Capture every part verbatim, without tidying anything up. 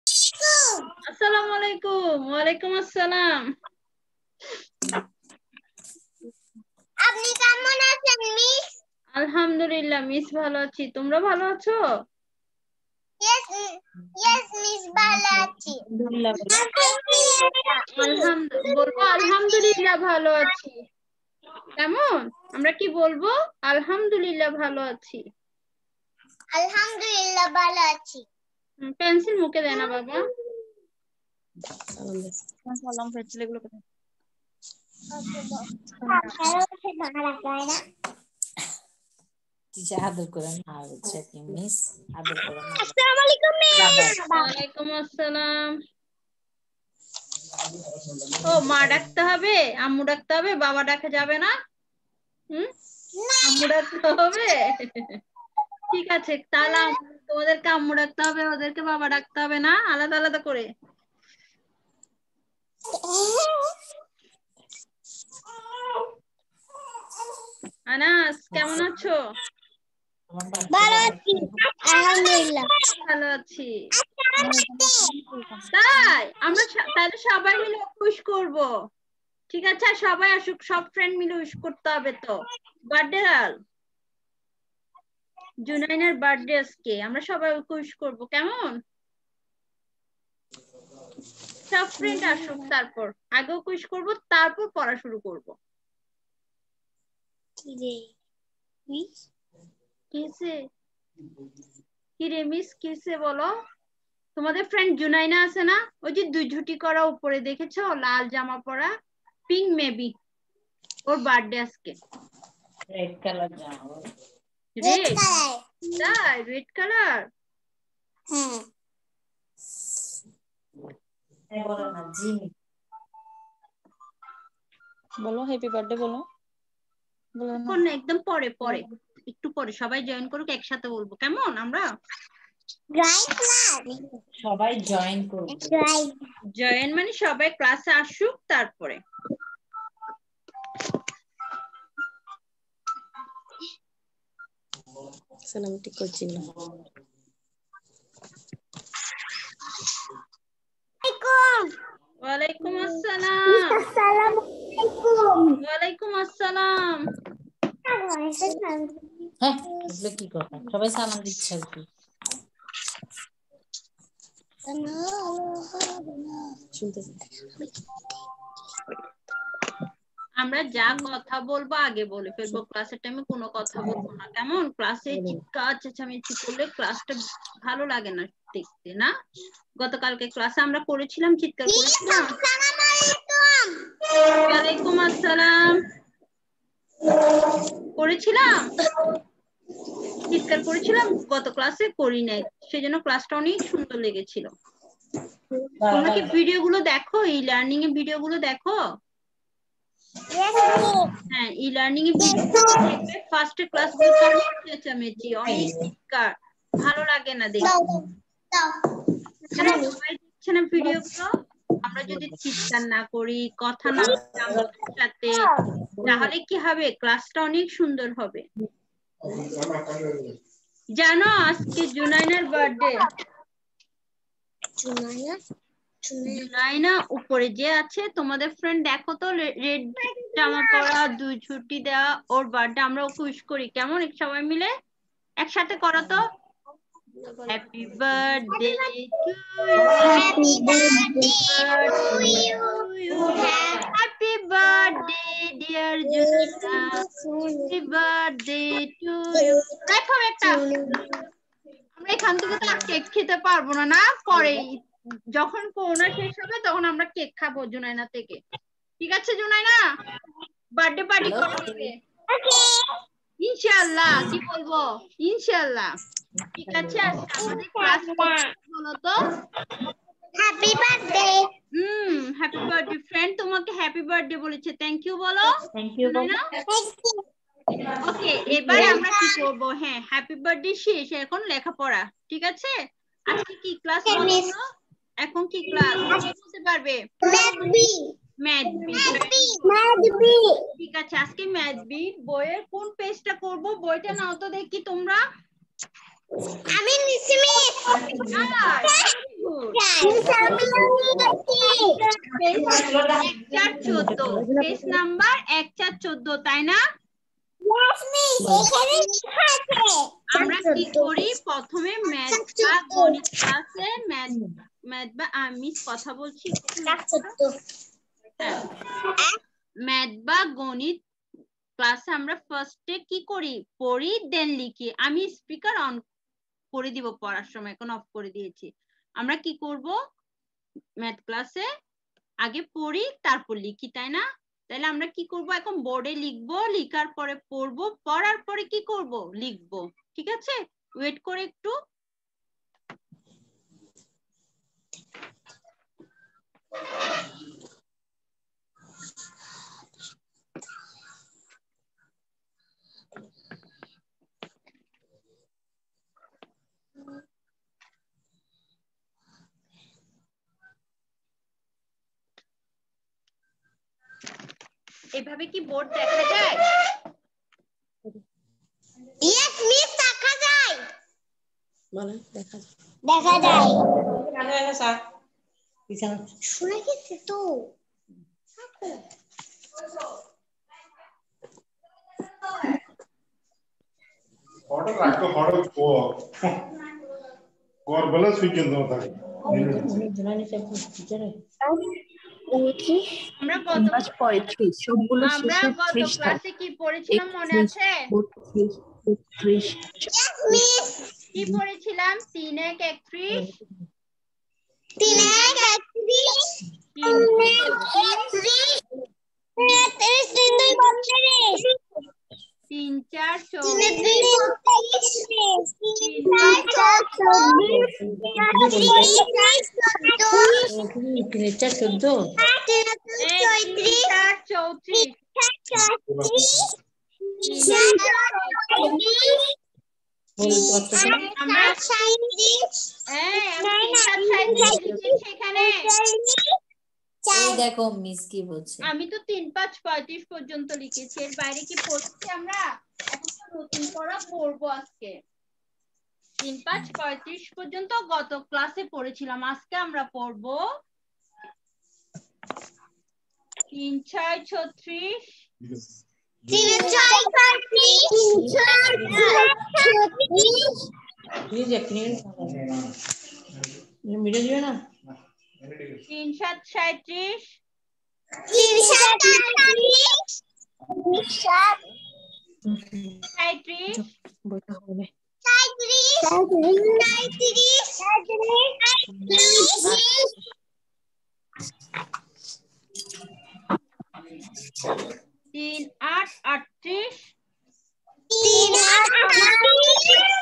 আসসালামু আলাইকুম। ওয়ালাইকুম আসসালাম। আপনি কেমন আছেন মিস? আলহামদুলিল্লাহ মিস ভালো আছি, তোমরা ভালো আছো? ইয়েস ইয়েস মিস ভালো আছি। আলহামদুলিল্লাহ বলবো আলহামদুলিল্লাহ ভালো আছি। কেমন আমরা কি বলবো? আলহামদুলিল্লাহ ভালো আছি। আলহামদুলিল্লাহ ভালো আছি। পেন্সিল মুখে দেয় না বাবা। সালাম পেন্সিল এগুলো কোথায়? টিচার আদর করেন না হচ্ছে কি মিস আদর করেন না। আসসালামু আলাইকুম মিস। ওয়ালাইকুম আসসালাম। ও মা ডাকতে হবে, আম্মু ডাকতে হবে, বাবা ডাকা যাবে না? হুম আম্মু ডাকতে হবে। ঠিক আছে তাহলে তোমাদেরকে আম্মু ডাকতে হবে, ওদেরকে বাবা ডাকতে হবে না, আলাদা আলাদা করে। আনাস কেমন আছো? ভালো আছি আলহামদুলিল্লাহ। ভালো আছি। তাই আমরা তাহলে সবাই মিলে উইশ করব, ঠিক আছে? সবাই আসুক, সব ফ্রেন্ড মিলে উইশ করতে হবে। তো বার্থডে গার্ল জুনাইনের বার্থডে আজকে, আমরা সবাই উইশ করব, কেমন? সব ফ্রেন্ড আসুক, তারপর আগেও উইশ করব, তারপর পড়া শুরু করব। কি রে মিস? কিসে কি রে মিস কিসে বলো? তোমাদের ফ্রেন্ড জুনাইনা আছে না, ওই যে দুই ঝুটি করা উপরে দেখেছো, লাল জামা পরা, পিঙ্ক মেবি, ওর বার্থডে আজকে। রেড কালার জামা। Red colour? তাই রেড কালার? হ্যাঁ এই বলো না জিমি। বলো হ্যাপি বার্থডে বলো। বলো না এখন একদম পরে পরে একটু পরে সবাই জয়েন করুক, একসাথে বলবো, কেমন? আমরা সবাই জয়েন করুন। জয়েন মানে সবাই ক্লাসে আসুক, তারপরে সালাম ঠিক করছি না। ওয়ালাইকুম আসসালাম। আসসালামু আলাইকুম। ওয়ালাইকুম আসসালাম। হ্যাঁ এগুলো কি কথা, সবাই সালাম দিচ্ছে আর কি। আমরা যা কথা বলবো আগে বলে ফেলবো, ক্লাসের টাইমে কোনো কথা বলবো না, কেমন? ক্লাসে চিৎকার চেঁচামেচি করলে ক্লাসটা ভালো লাগে না দেখতে, না? গতকালকে ক্লাসে আমরা করেছিলাম, চিৎকার করেছিলাম। ওয়ালাইকুম আসসালাম। করেছিলাম, চিৎকার করেছিলাম গত ক্লাসে, করি নাই, সেজন্য ক্লাসটা অনেক সুন্দর লেগেছিল। তোমরা কি ভিডিও গুলো দেখো, ই লার্নিং এর ভিডিও গুলো দেখো? হ্যাঁ ই লার্নিং এর ভিডিও দেখবে, ফার্স্ট ক্লাস গুলো অনেক চেঁচামেচি, অনেক চিৎকার, ভালো লাগে না দেখতে। সবাই দেখছে না ভিডিও গুলো? আমরা যদি চিৎকার না করি, কথা না বলি আমাদের সাথে, তাহলে কি হবে? ক্লাসটা অনেক সুন্দর হবে। জানো আজকে জুনাইনার বার্থডে। জুনাইনা জুনাইনা উপরে যে আছে তোমাদের ফ্রেন্ড, দেখো তো, রেড জামা পরা, দুই ছুটি দেওয়া, ওর বার্থডে আমরা ওকে উইশ করি, কেমন? সবাই মিলে একসাথে করো তো। Happy birthday to happy birthday to you. Happy birthday dear Junaina, happy birthday to you. দেখো একটা, আমরা এখান থেকে তো আর কেক খেতে পারবো না, না পরে যখন করোনা শেষ হবে তখন আমরা কেক খাবো জুনাইনা থেকে, ঠিক আছে? জুনাইনা বার্থডে পার্টি করবে ইনশাআল্লাহ, কি বলবো, ইনশাআল্লাহ, ঠিক আছে? আমাদের ক্লাস বলো তো। Happy birthday. Hmm happy birthday. Friend তোমাকে হ্যাপি বার্থডে বলেছে, থ্যাংক ইউ বলো। থ্যাংক ইউ বলো। ওকে এবারে আমরা কি করব? হ্যাঁ হ্যাপি বার্থডে শেষ, এখন লেখাপড়া, ঠিক আছে? আজকে কি ক্লাস বলো তো? এখন কি ক্লাস বলতে পারবে? Math B. Math B. Math B. ঠিক আছে আজকে ম্যাথ বি। বইয়ের কোন পেজটা করব? বইটা নাও তো দেখি তোমরা। আমি নিসি মিস। চার চোদ্দ পেজ নাম্বার এক চার চোদ্দ তাই না? আমরা কি করি প্রথমে ম্যাথ বা গণিত ক্লাসে ম্যাথ ম্যাথ বা আমি কথা বলছি ম্যাথ বা গণিত ক্লাসে আমরা ফার্স্টে কি করি পড়ি দেন লিখি। আমি স্পিকার অন করে দিব পড়ার সময়, এখন অফ করে দিয়েছি। আমরা কি করব ম্যাথ ক্লাসে আগে পড়ি তারপর লিখি তাই না? তাহলে আমরা কি করব এখন বোর্ডে লিখবো, লিখার পরে পড়বো, পড়ার পরে কি করব লিখবো। ঠিক আছে, ওয়েট করে একটু। এভাবে কি বোর্ড দেখা যায়? ইয়েস মিস দেখা যায়। বলে দেখা যায়। দেখা যায়। কেন এলো স্যার? বিছানা শুনে গেছে তো। ফটো রাখো, ফটো কো কোর বলে সুইকেন দাও থাকে। জনানি সব টিচারে আমরা গত পঁয়ত্রিশ সবগুলো আমরা শেষে গত ত্রিশ ক্লাসে কি পড়েছিলাম মনে আছে? বত্রিশ বত্রিশ কি পড়েছিলাম? তিন এক একত্রিশ, তিন এক একত্রিশ, তিন একত্রিশ, তিন দুই বত্রিশ, তিন চার তিন চৌত্রিশ, দুই বত্রিশ, তিন চার চব্বিশ, তিন চার চোদ্দ তিন চার চৌত্রিশ, আমরা হ্যাঁ আমি তিন সাত সাঁইত্রিশ লিখেছি এখানে। এই দেখো মিস কি বলছে। আমি তো তিন পাঁচ পঁয়ত্রিশ পর্যন্ত লিখেছি, এর বাইরে কি পড়ছি আমরা? এখন তো নতুন পড়া পড়বো আজকে। তিন পাঁচ পঁয়ত্রিশ পর্যন্ত গত ক্লাসে পড়েছিলাম, আজকে আমরা পড়বো তিন ছয় ছত্রিশ, তিন ছয় ছত্রিশ, তিন ছয় ছত্রিশ, প্লিজ এক মিনিট মিলে দিও না। তিন সাত সাঁইত্রিশ, তিন সাত আটত্রিশ, তিন সাত সাঁইত্রিশ, বইটা হবে সাঁইত্রিশ, সাঁইত্রিশ, সাঁইত্রিশ, তিন আট আটত্রিশ, তিন আট আটত্রিশ,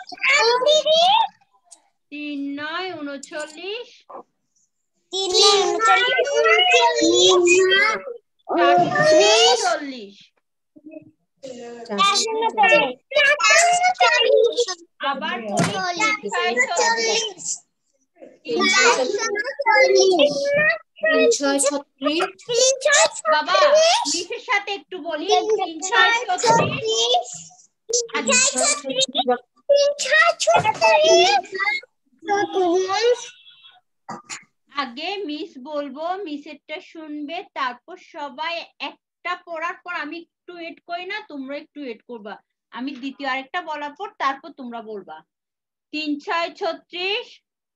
তিন নয় উনচল্লিশ, তিন উনচল্লিশ, চারশো চল্লিশ। আবার বলি তিন ছয় ছত্রিশ, ছয় ছত্রিশ বাবা মিসের সাথে একটু বলি তিন ছয় ছত্রিশ, আগে মিস বলবো, মিসেরটা শুনবে, তারপর সবাই একটা পড়ার পর আমি একটু ওয়েট করি না, তোমরা একটু ওয়েট করবা। আমি দ্বিতীয় আরেকটা বলার পর তারপর তোমরা বলবা। তিন ছয় ছত্রিশ,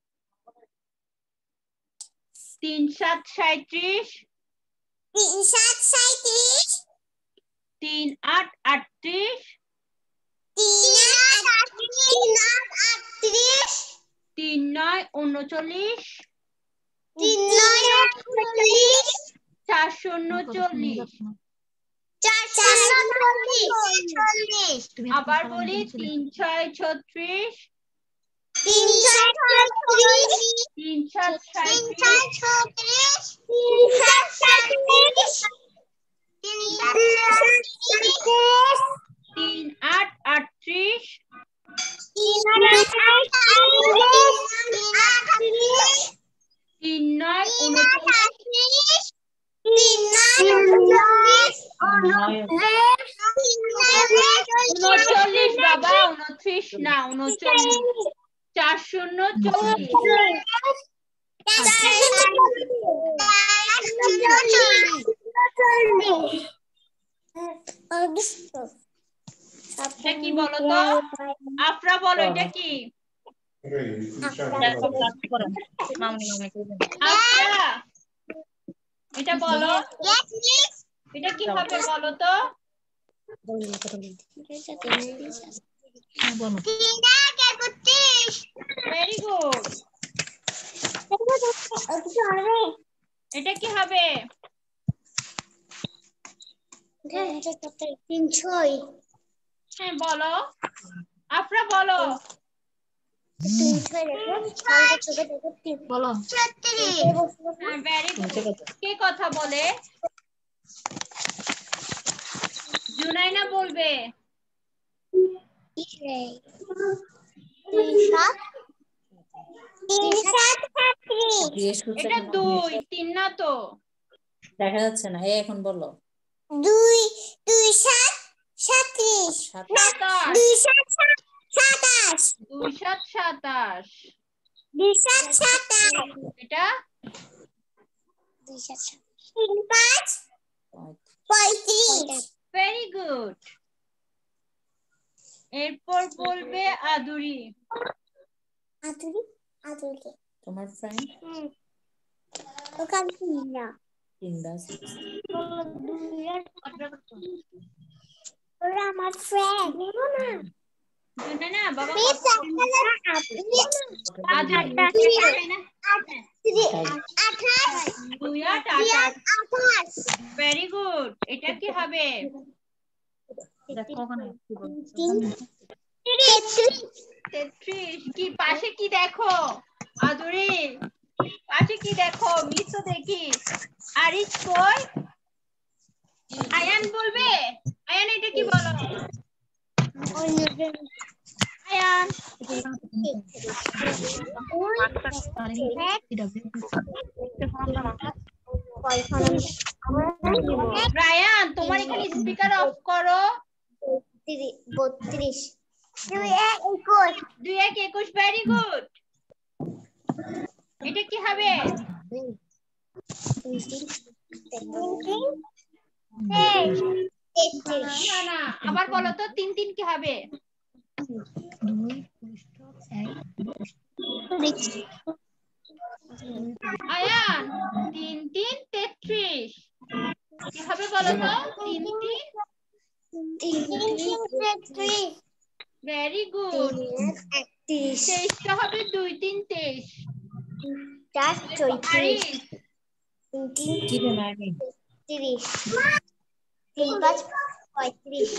তিন সাত সাঁইত্রিশ, তিন সাত সাঁইত্রিশ, তিন আট আটত্রিশ, তিন আট আটত্রিশ, তিন নয় উনচল্লিশ, তিন নয় উনচল্লিশ, চার শূন্য চল্লিশ। চার শূন্য চল্লিশ। আবার বলি তিন ছয় ছত্রিশ, তিন ছয় ছত্রিশ, তিন সাত তিন সাঁইত্রিশ, ছয় ছত্রিশ, তিন সাত সাঁইত্রিশ, তিন সাত সাঁইত্রিশ, তিন আট আটত্রিশ, তিন আট আটত্রিশ, তিন আটত্রিশ, তিন নয় তিন উনচল্লিশ, আটত্রিশ, তিন নয় উনচল্লিশ, উনচল্লিশ বাবা, উনত্রিশ না উনচল্লিশ, চার শূন্য চল্লিশ, এটা কি বলো তো? আফরা বলো এটা কি? আফরা এটা বলো, এটা কি হবে বলো তো? Very good. এটা কি হবে? তিনশোই হ্যাঁ বলো, আফরা বলো। বলো ভেরি গুড। কে কথা বলে? জুনাইনা বলবে। এটা দুই, তিন না তো? দেখা যাচ্ছে না। এই এখন বলো। দুই দুই সাত সাতত্রিশ সাতাশ। দুই সাত সাতাশ দুই সাত সাতাশ। দুই সাত সাতাশ এটা দুই সাত তিন পাঁচ পঁয়ত্রিশ। Very good. এরপর বলবে আদুরি। আদুরি আদুরি তোমার ফ্রেন্ড ওখান না তিনটা ওরা আমার ফ্রেন্ড না জুনাইনা বাবা দুই আট আঠাশ। Very good. এটা কি হবে? তেত্রিশ। কি পাশে কি দেখো আদুরি? পাশে কি দেখো? মিস দেখি। আরিশ কই? আয়ান বলবে। আয়ান এটা কি বলো? আয়ান রায়ান তোমার এখানে স্পিকার অফ করো। বত্রিশ দুই এক একুশ দুই এক একুশ। Very good. এটা কি হবে? না না, আবার বলো তো তিন তিন কি হবে? আয়ান তিন তিন তেত্রিশ। কি হবে বলো তো? তিন তিন। Very good. তেইশটা হবে দুই তিন তেইশ। চার চৌত্রিশ আরিশ তিন তিন তিরিশ তিন পাঁচ পঁয়ত্রিশ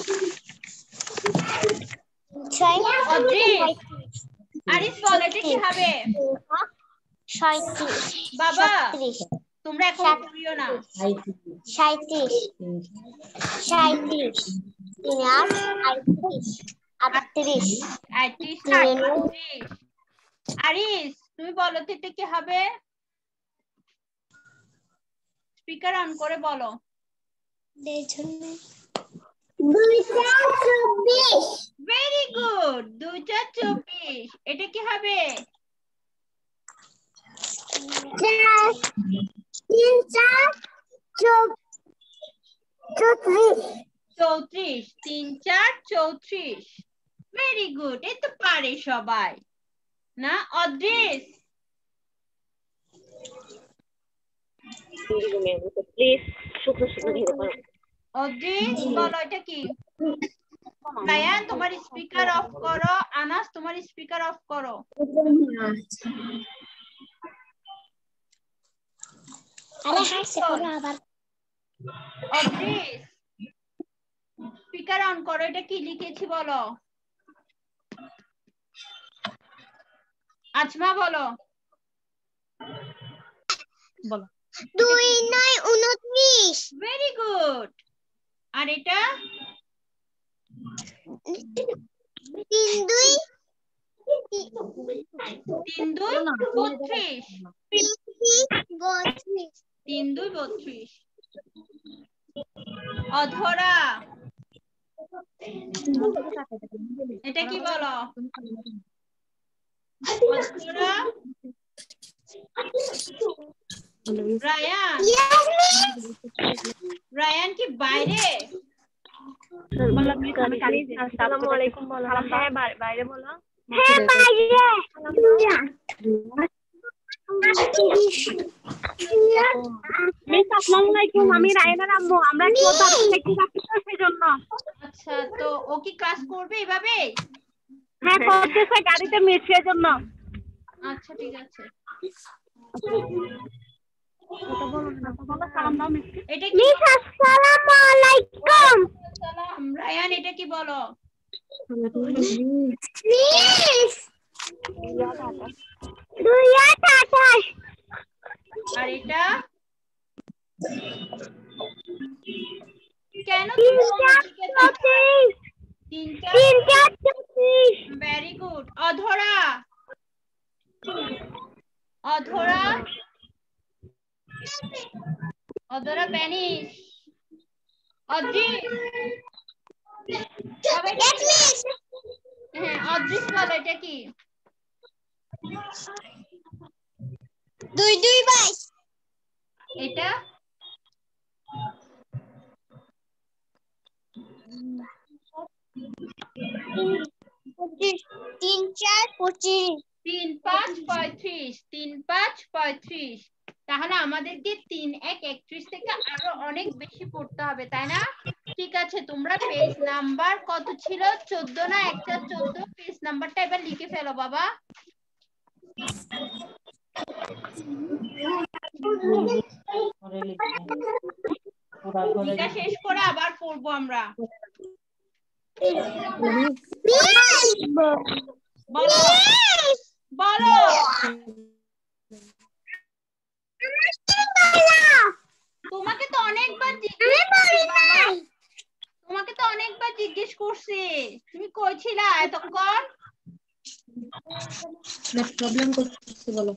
ছয় অদ্রিস আরিশ বল এটা কি হবে? সাঁইত্রিশ বাবা সাঁইত্রিশ তোমরা এখন পড়িও না। সাঁইত্রিশ সাঁইত্রিশ তিন আট আটত্রিশ আটত্রিশ আটত্রিশ আটত্রিশ। আরিশ তুমি বলো তো এটা কি হবে? স্পিকার অন করে বলো। চব্বিশ। Very good. দুইটা চব্বিশ। এটা কি হবে? তিন চার চৌত্রিশ চৌত্রিশ। তিন চার চৌত্রিশ। Very good. এই তো পারে সবাই না? অদ্রিস প্লিজ শুকনো শুকনো দিতে পারো। অদ্রিস বলো এটা কি? রায়ান তোমার স্পিকার অফ করো। আনাস তোমার স্পিকার অফ করো। আরে হাসছে করো আবার। অদ্রিস স্পিকার অন করো। এটা কি লিখেছি বলো। আজমা বলো। বলো দুই নয় উনত্রিশ। Very good. আর এটা তিন দুই তিন দুই বত্রিশ। বত্রিশ তিন দুই বত্রিশ। অধরা এটা কি বলো? অধরা রায়ান রায়ান কি বাইরে? আসসালামু আলাইকুম বলো। হ্যাঁ বাইরে বলো। হ্যাঁ বাইরে মিস আসসালামু আলাইকুম, আমি রায়নার আম্মু। আমরা ক্লোথ দেখতে যাচ্ছি তো সেজন্য। আচ্ছা, তো ও কি ক্লাস করবে এভাবে? হ্যাঁ করতেছে গাড়িতে মিস সেজন্য। আচ্ছা ঠিক আছে। এটা কি? মিস আসসালামু আলাইকুম। সালাম। রায়ান এটা কি বলো? মিস দুই আট আঠাশ। আর এটা কেন তিন তুমি চার চৌত্রিশ। তিনটা? তিন চার চৌত্রিশ। Very good. অধরা অধরা অধরা ব্যানিশ। অদ্রিস সবাই হ্যাঁ অদ্রিস বলো এটা কি? দুই দুই বাইশ। এটা তিন চার পঁচিশ। তিন পাঁচ পঁয়ত্রিশ। তিন পাঁচ পঁয়ত্রিশ। তাহলে আমাদেরকে তিন এক একত্রিশ থেকে আরো অনেক বেশি পড়তে হবে, তাই না? ঠিক আছে, তোমরা পেজ নাম্বার কত ছিল? চোদ্দ না? একটা চোদ্দ। পেজ নাম্বারটা এবার লিখে ফেলো বাবা। এটা শেষ করে আবার পড়বো আমরা। বলো বলো তোমাকে তো অনেকবার জিজ্ঞেস তোমাকে তো অনেকবার জিজ্ঞেস করছি, তুমি কই ছিলা এতক্ষণ? প্রবলেম করতেছে বলো।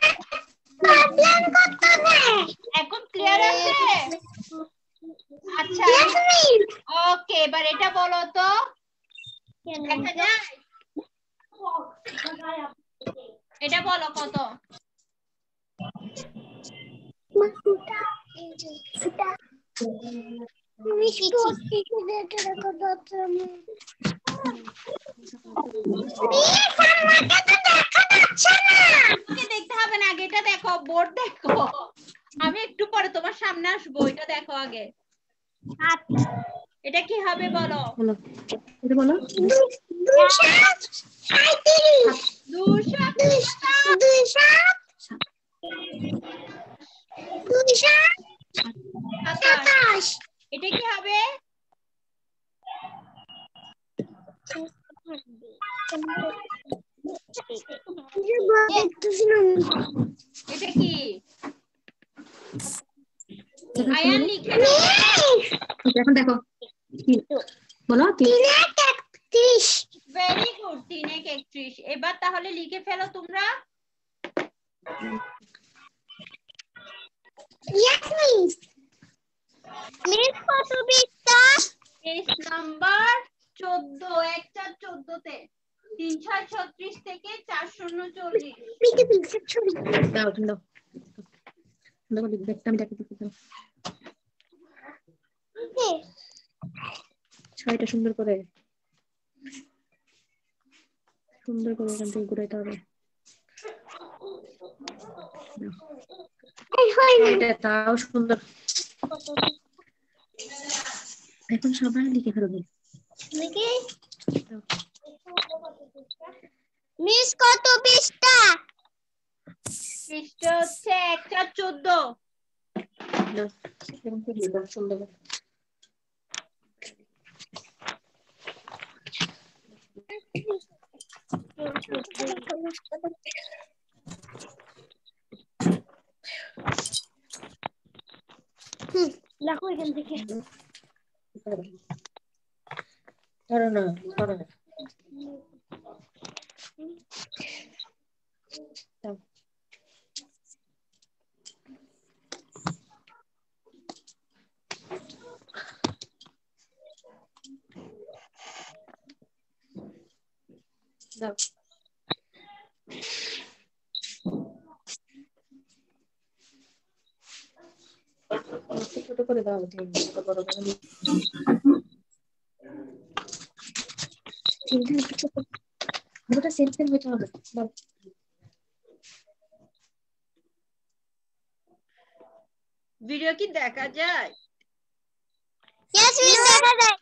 এখন ক্লিয়ার আছে? আচ্ছা ওকে, এবার এটা বলো তো। দেখা যায়? এটা বলো কত? দেখতে হবে না, আগে এটা দেখো, বোর্ড দেখো। আমি একটু পরে তোমার সামনে আসবো, এটা দেখো আগে। এটা কি হবে বলো? এটা বলো। এটা কি হবে? এটা কি? আয়ান লিখে দাও। এখন দেখো বলো। Very good. তিন এক একত্রিশ। এবার তাহলে লিখে ফেলো তোমরা। পেজ নাম্বার চোদ্দ, এক চার চোদ্দতে তিন ছয় ছত্রিশ থেকে চার শূন্য চল্লিশ। দাও তুমি দাও। দেখো দেখতে আমি দেখতে দাও। ছয়টা সুন্দর করে সুন্দর করে এখান থেকে ঘুরাইতে হবে। এটা তাও সুন্দর। এখন সবাই লিখে ফেলবে। মিস কত পৃষ্ঠা? পৃষ্ঠা হচ্ছে এক চার চোদ্দ। সুন্দর লাখো এখান থেকে। ধরো না ধরো না। দাও ছোট করে দাও ছোট বড় করে ওটা সেম সেম হইতে হবে দাও ভিডিও কি দেখা যায়? Yes, miss, দেখা যায়।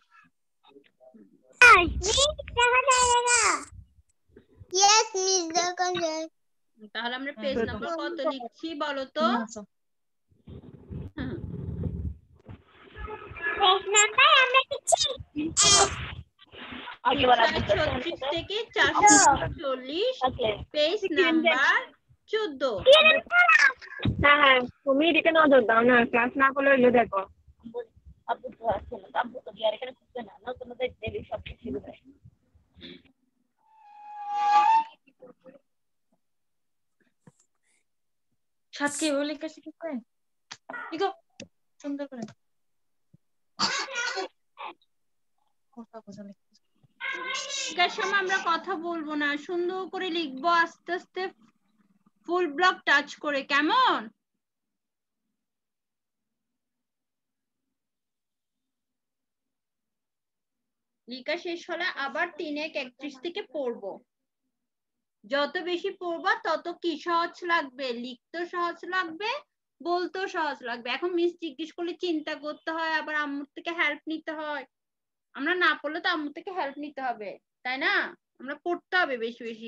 Miss, দেখা যায় না। Yes, miss, দেখা যায়। তাহলে আমরা পেজ নাম্বার কত লিখছি বলো তো? পেজ নাম্বার আমরা লিখছি ছত্রিশ থেকে চারশো চল্লিশ, পেজ নাম্বার চোদ্দ। হ্যাঁ হ্যাঁ তুমি এদিকে নজর দাও না, ক্লাস না করলে হইলো দেখো। আব্বু তো আছে না, আব্বু তো আর এখানে খুঁজবে না, না কোনো দেখতে সব কিছু দেয়। সাতকে বলে কাছে কি করে দেখো সুন্দর করে কথা বোঝালে লিখার সময় আমরা কথা বলবো না, সুন্দর করে লিখবো আস্তে আস্তে ফুল ব্লক টাচ করে, কেমন? লিখা শেষ হলে আবার তিন এক একত্রিশ থেকে পড়বো। যত বেশি পড়বা তত কি সহজ লাগবে, লিখতেও সহজ লাগবে, বলতেও সহজ লাগবে। এখন মিস জিজ্ঞেস করলে চিন্তা করতে হয়, আবার আম্মুর থেকে হেল্প নিতে হয়। আমরা না পড়লে তো আম্মুর থেকে হেল্প নিতে হবে, তাই না? আমরা পড়তে হবে বেশি বেশি।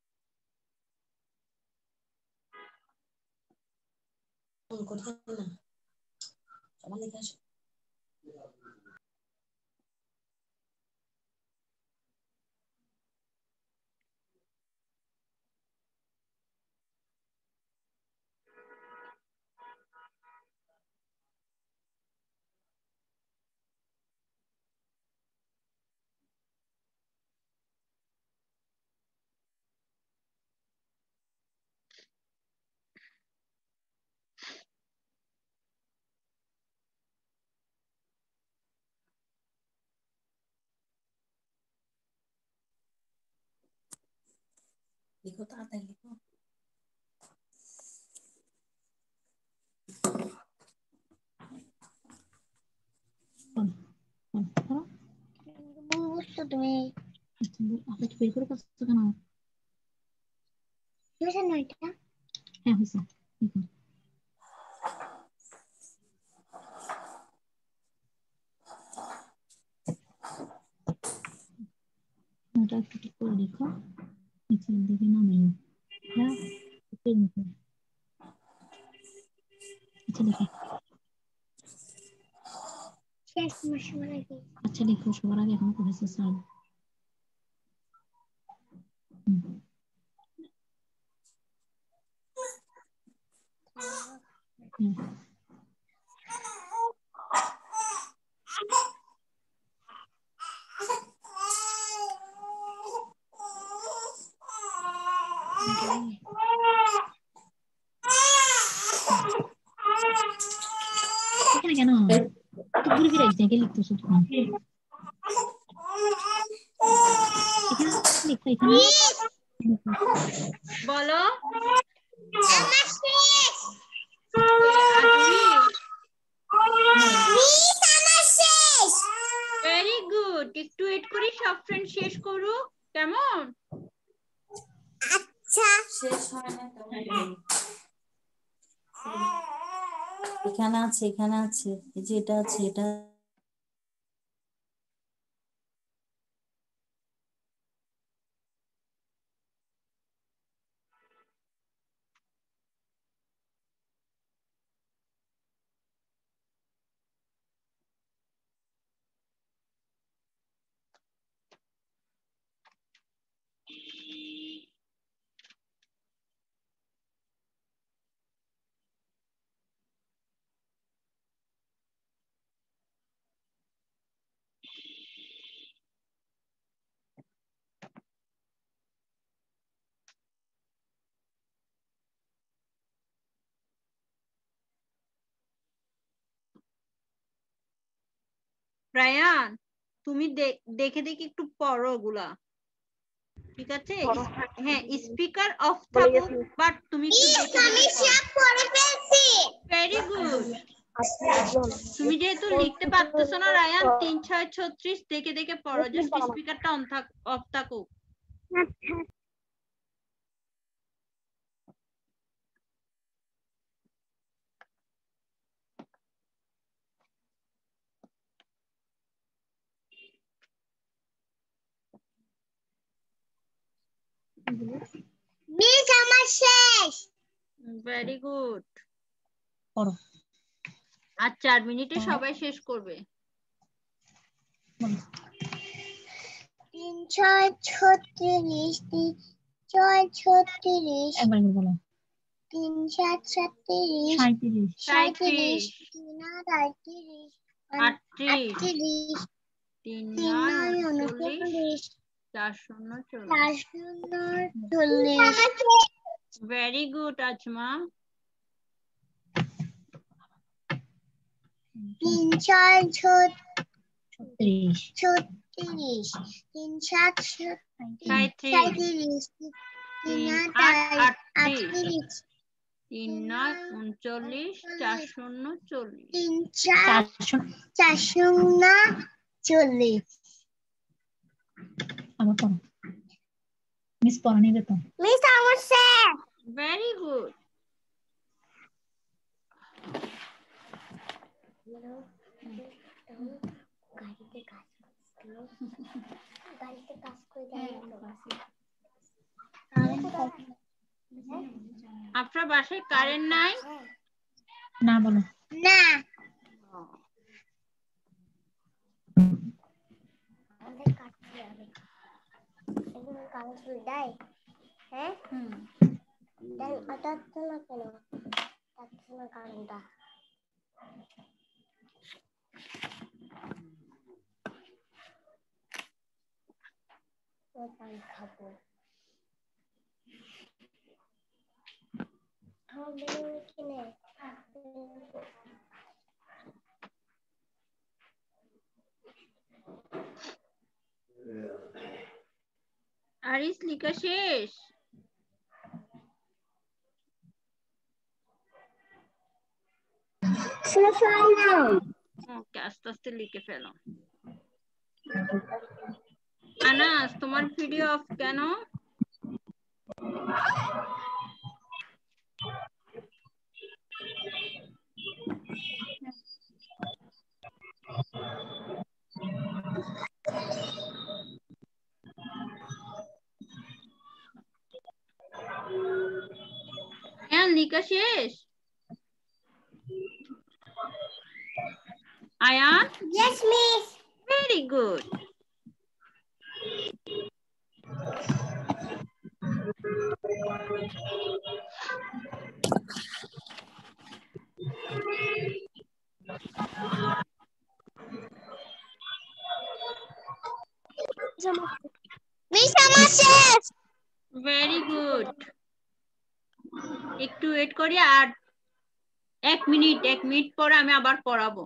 ফোন করতে না সবাই লিখে আসো লিখো তাড়াতাড়ি লিখো বুঝছো তুমি আপনি কি বের করে পাচ্ছ কেন বুঝছো না এটা হ্যাঁ হয়েছে লিখো এটা একটু ঠিক করে লিখো নিচের দিকে নামিয়ে হ্যাঁ লিখো আচ্ছা লিখো শেষ সময় লাগে আচ্ছা লিখো সবার আগে এখন পড়েছে স্যার এখানে কেন তো ঘুরে ফিরে আসছে কে লিখতেছো তুমি এখানে লিখো এখানে বলো আমার শেষ আজমি মিস আমার শেষ ভেরি গুড, একটু ওয়েট করি সব ফ্রেন্ড শেষ করুক, কেমন? আচ্ছা শেষ হয় না এখানে আছে এখানে আছে এই যে এটা আছে এটা রায়ান তুমি দেখে দেখে একটু পড়ো ওগুলা, ঠিক আছে? হ্যাঁ স্পিকার অফ থাকুক বাট তুমি একটু দেখে দেখে পড়ো। সব পড়ে ফেলছি ভেরি গুড, তুমি যেহেতু লিখতে পারতেছো না রায়ান, তিন ছয় ছত্রিশ দেখে দেখে পড়ো, জাস্ট স্পিকারটা অন থাক অফ থাকুক। মিস আমার শেষ। Very good. পড়ো। আর চার মিনিটে সবাই শেষ করবে। তিন ছয় ছত্রিশ, তিন ছয় ছত্রিশ, একবার বলো। তিন সাত ছত্রিশ, সাঁইত্রিশ, সাঁইত্রিশ, তিন আট আটত্রিশ, আটত্রিশ, আটত্রিশ, তিন তিন নয় নয় উনচল্লিশ, উনচল্লিশ, চার শূন্য চল্লিশ। চার শূন্য চল্লিশ। Very good Azma. তিন ছয় ছত্রিশ, ছত্রিশ, তিন সাত সাঁইত্রিশ, সাঁইত্রিশ, তিন তিন আট আট আটত্রিশ, আটত্রিশ, তিন নয় উনচল্লিশ, চার শূন্য চল্লিশ। তিন চার চার শূন্য চল্লিশ। আবার পড়ো। মিস পড়া নিবে তো। মিস আমার শেষ। Very good. গাড়িতে কাজ করছিল, গাড়িতে কাজ করে যায় আপনার বাসায় কারেন্ট নাই? না বলো। না, আমাদের কাটতে হবে। এগুলো কাগজ দেয়, হ্যাঁ দেন আটাচ্ছে না কেন, আটাচ্ছে না কারণটা। পানি খাবো কিনে। আরিস লিখা শেষ? শেষ হয় না। ওকে, আস্তে আস্তে লিখে ফেলো। আনাস, তোমার ভিডিও অফ কেন? হ্যাঁ, লিখা শেষ? Ayan? Yes, miss. Very good. Miss আমার শেষ। Very good. একটু ওয়েট করি, আর এক মিনিট এক মিনিট পরে আমি আবার পড়াবো।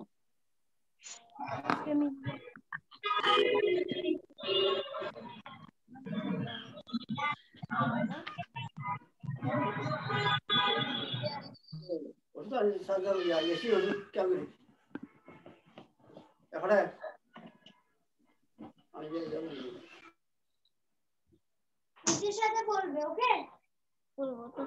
মিসের সাথে বলবে, ওকে? বলবো তো।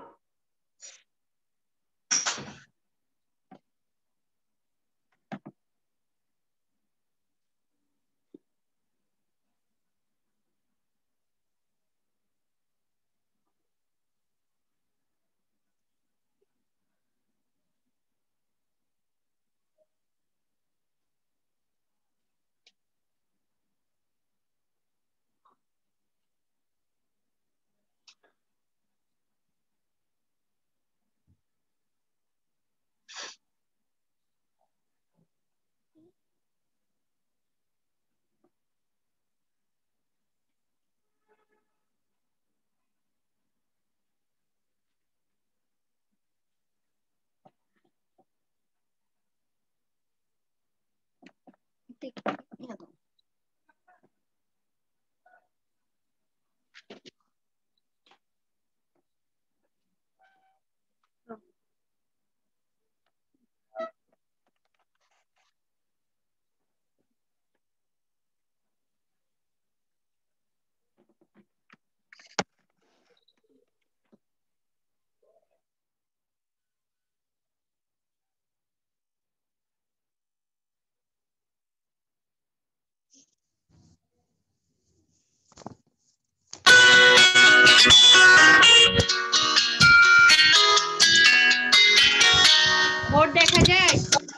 বোর্ড দেখা যায়?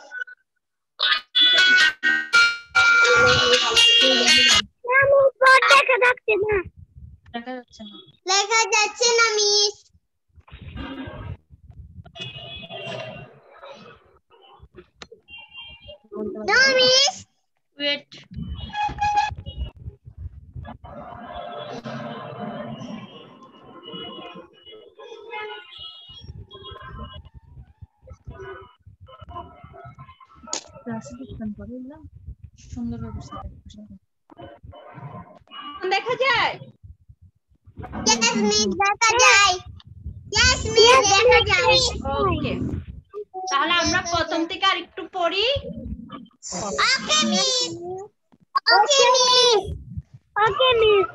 দেখা যাচ্ছে না দেখা যাচ্ছে না লেখা যাচ্ছে না miss No, miss. Wait. Classification করে না সুন্দর ব্যবস্থা দেখা যায়? Yes, miss. দেখা যায় Yes, miss. দেখা যায় ওকে, তাহলে আমরা প্রথম থেকে আরেকটু পড়ি। Okay, miss. Okay, miss. Okay, miss.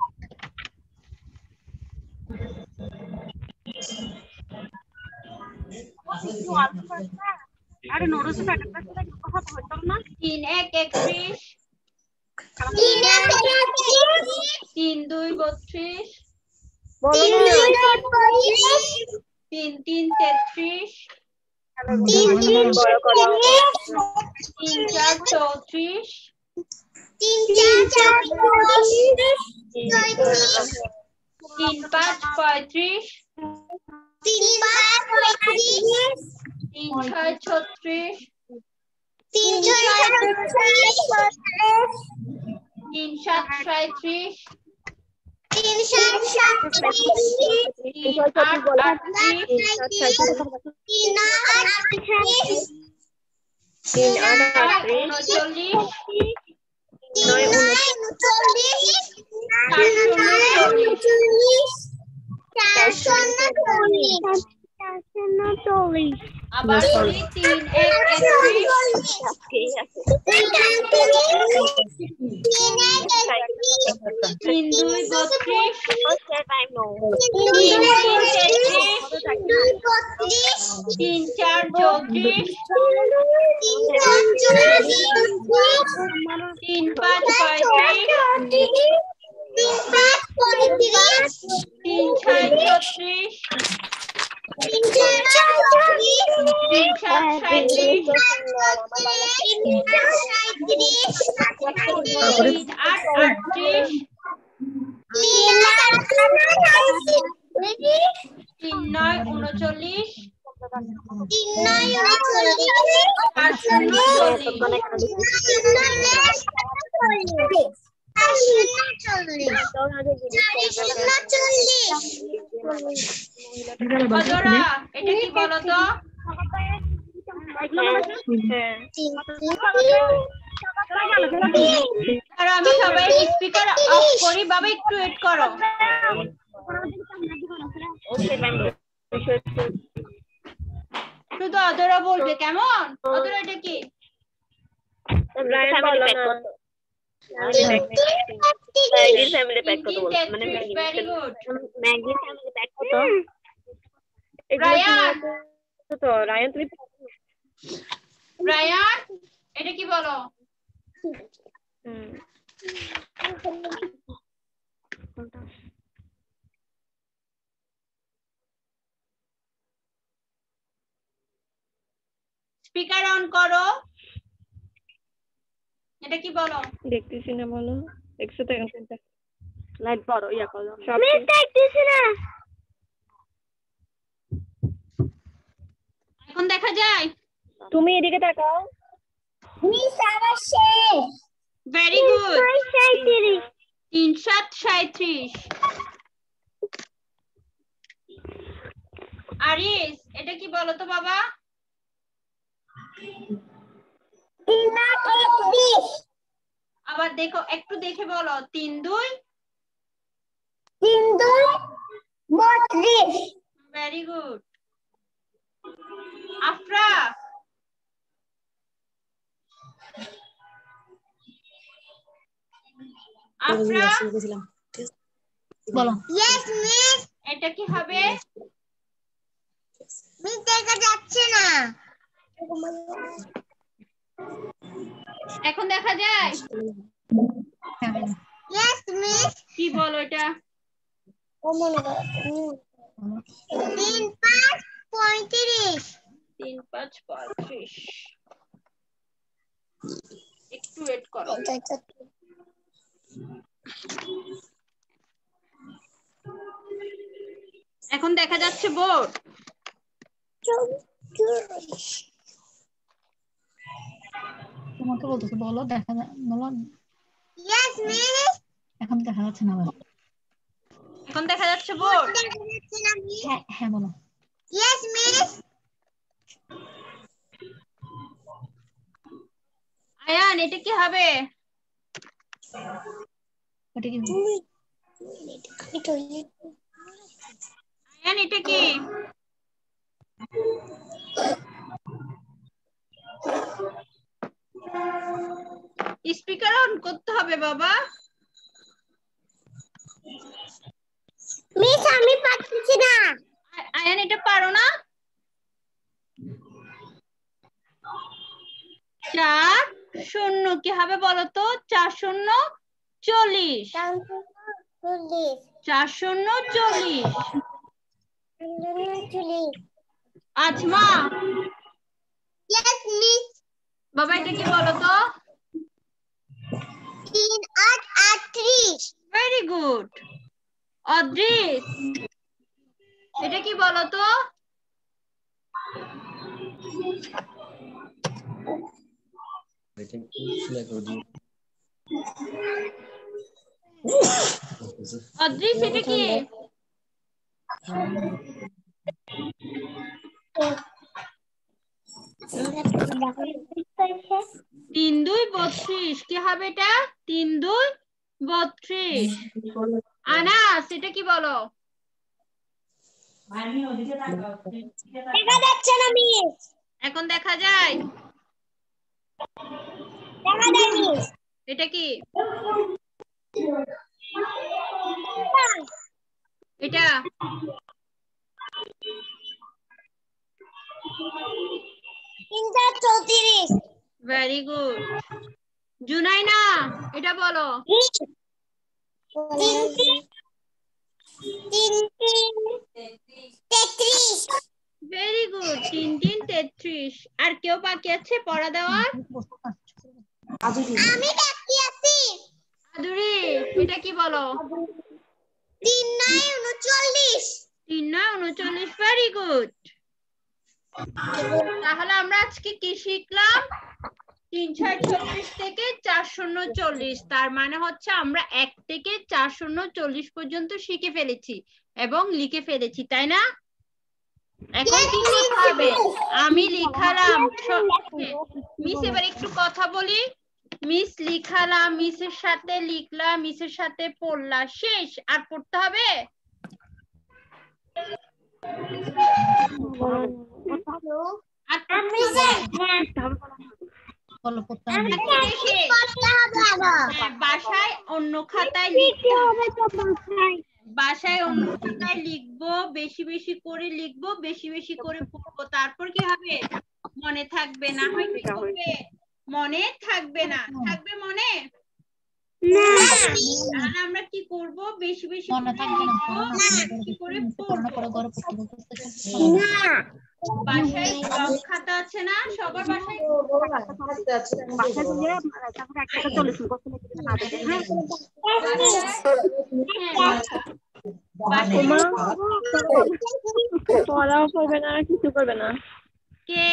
আরে নোরস প্যাকেট প্যাকেট কথা হইতো না তিন এক একত্রিশ, তিন এক একত্রিশ, তিন দুই বত্রিশ, তিন দুই বত্রিশ, তিন তিন তেত্রিশ, তিন তিন বত্রিশ, তিন চার চৌত্রিশ, তিন চার চৌত্রিশ, চৌত্রিশ, তিন পাঁচ পঁয়ত্রিশ, তিন পাঁচ পঁয়ত্রিশ, তিন ছয় ছত্রিশ, তিন ছয় ছত্রিশ, তিন সাত সাঁইত্রিশ, তিন সাত সাতত্রিশ, তিন আট আটত্রিশ, তিন আট আটত্রিশ, তিন আট উনচল্লিশ, নয় উনচল্লিশ, চার শূন্য চল্লিশ, চার শূন্য চল্লিশ, আবার বলি তিন এক একত্রিশ, তিন দুই বত্রিশ, তিন তিন তেত্রিশ, তিন চার চৌত্রিশ, তিন পাঁচ পঁয়ত্রিশ, তিন ছয় ছত্রিশ, তিন সাত সাঁইত্রিশ, তিন আট আটত্রিশ, তিন নয় উনচল্লিশ, চার শূন্য অজরা, এটা কি বলতো? আর আমি সবাই স্পিকার অফ করি, বাবা একটু ওয়েট করো। শুধু অজরা বলবে, কেমন? অজরা এটা কি? Very good. রায়ান, রায়ান তুমি রায়ান এটা কি বলো? স্পিকার অন করো। এটা কি বলো? দেখতেছি না, বলো। একসাথে লাইট বড় ইয়া করো সব দেখতেছি না। এখন দেখা যায়? তুমি এদিকে তাকাও। মিস আমার শেষ। Very good. তিন সাত সাঁইত্রিশ। আরিস এটা কি বলো তো বাবা? তিন আট একত্রিশ, আবার দেখো, একটু দেখে বলো। তিন দুই, তিন দুই বত্রিশ। Very good. আফরা আফরা বলো। Yes miss. এটা কি হবে? মিস দেখা যাচ্ছে না। এখন দেখা যায়? Yes miss. কি বলো এটা? তিন পাঁচ পঁয়ত্রিশ। তিন পাঁচ পঁয়ত্রিশ। একটু ওয়েট করো। এখন দেখা যাচ্ছে বোর্ড? তোমাকে বলতেছে বলো, দেখা যা- বলো। Yes, miss. এখন দেখা যাচ্ছে না আবার। এখন দেখা যাচ্ছে বোর্ড? দেখা যাচ্ছে না, miss? হ্যাঁ হ্যাঁ বলো। Yes, miss. আয়ান এটা কি হবে? ওটা কি? আয়ান এটা কি? স্পিকার অন করতে হবে বাবা। মিস আমি পাচ্ছি না। আ- আয়ান এটা পারো না? চার শূন্য কি হবে বলো তো? চার শূন্য চল্লিশ। চার শূন্য চল্লিশ। Azma Yes, miss. বাবা এটা কি বলো তো? তিন আট আটত্রিশ। Very good. অদ্রিস এটা কি বলো তো? অদ্রিস এটা কি? তিন দুই বত্রিশ কি হবে এটা? তিন দুই বত্রিশ। আনাস এটা কি বলো? দেখা যাচ্ছে না, মিস। এখন দেখা যায়? দেখা যায়, মিস। এটা কি? এটা তিনটা চৌত্রিশ। Very good. জুনাইনা এটা বলো। তিন তিন তিন তিন তেত্রিশ। Very good. তিন তিন তেত্রিশ। আর কেউ বাকি আছে পড়া দেওয়ার? আমি বাকি আছি। আদুরি এটা কি বলো? তিন নয় উনচল্লিশ। তিন নয় উনচল্লিশ। Very good. তাহলে আমরা আজকে কি শিখলাম? তিন ছয় ছত্রিশ থেকে চার শূন্য চল্লিশ। তার মানে হচ্ছে আমরা এক থেকে চার শূন্য চল্লিশ পর্যন্ত শিখে ফেলেছি এবং লিখে ফেলেছি, তাই না? এখন কি করতে হবে? আমি লিখালাম। মিস এবার একটু কথা বলি। মিস লিখালাম, মিসের সাথে লিখলাম, মিসের সাথে পড়লা, শেষ। আর পড়তে হবে? আর পড়তে হবে? বলো পড়তে হবে। আজকে রেখে হ্যাঁ, বাসায় অন্য খাতায় লিখতে হবে। বাসায় অন্য খাতায় লিখবো, বেশি বেশি করে লিখবো, বেশি বেশি করে পড়বো। তারপর কি হবে? মনে থাকবে। না হয় কি হবে? মনে থাকবে না। থাকবে মনে? তাহলে আমরা কি করব? বেশি বেশি মনে করে থাকবে না, লিখবো, পড়া না বেশি করে পড়া না পড়বো। পড়া ঘরে পড়তে বলতেছে। বাসায় রং খাতা আছে না? সবার বাসায় বাসায় গিয়ে তারপরে একটা একটা চল্লিশ বছর না থাকে। হ্যাঁ পড়াও করবে না, কিছু করবে না। কে?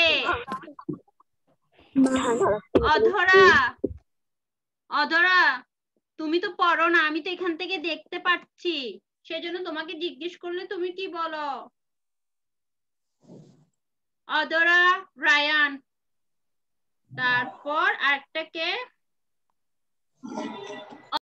অধরা, অধরা তুমি তো পড়ো না, আমি তো এখান থেকে দেখতে পাচ্ছি, সেজন্য তোমাকে জিজ্ঞেস করলে তুমি কি বলো? অধরা, রায়ান, তারপর আরেকটা কে?